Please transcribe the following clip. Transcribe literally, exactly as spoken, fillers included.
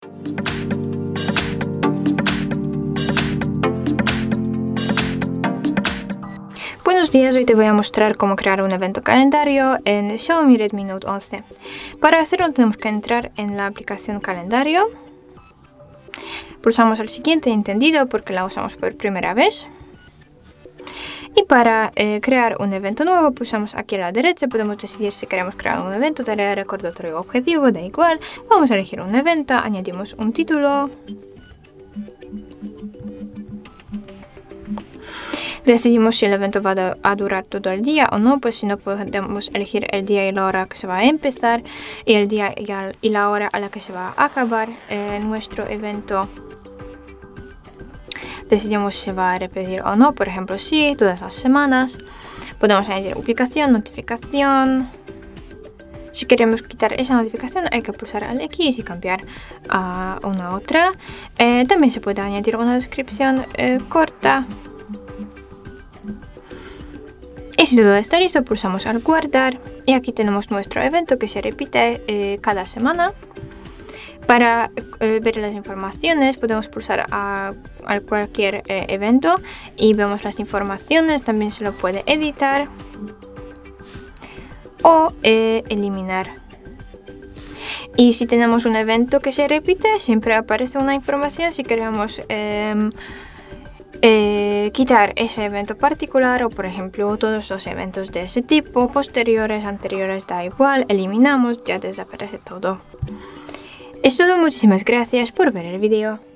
Buenos días, hoy te voy a mostrar cómo crear un evento calendario en Xiaomi Redmi Note once. Para hacerlo tenemos que entrar en la aplicación calendario. Pulsamos el siguiente entendido porque la usamos por primera vez. Y para eh, crear un evento nuevo pulsamos aquí a la derecha, podemos decidir si queremos crear un evento, tarea, recordatorio o objetivo, da igual. Vamos a elegir un evento, añadimos un título. Decidimos si el evento va a durar todo el día o no, pues si no podemos elegir el día y la hora que se va a empezar y el día y la hora a la que se va a acabar eh, nuestro evento. Decidimos si se va a repetir o no, por ejemplo sí, todas las semanas. Podemos añadir ubicación, notificación. Si queremos quitar esa notificación hay que pulsar al X y cambiar a una otra. Eh, también se puede añadir una descripción eh, corta. Y si todo está listo, pulsamos al guardar y aquí tenemos nuestro evento que se repite eh, cada semana. Para eh, ver las informaciones podemos pulsar a, a cualquier eh, evento y vemos las informaciones. También se lo puede editar o eh, eliminar. Y si tenemos un evento que se repite, siempre aparece una información si queremos eh, Eh, quitar ese evento particular o por ejemplo todos los eventos de ese tipo, posteriores, anteriores, da igual, eliminamos, ya desaparece todo. Es todo, muchísimas gracias por ver el vídeo.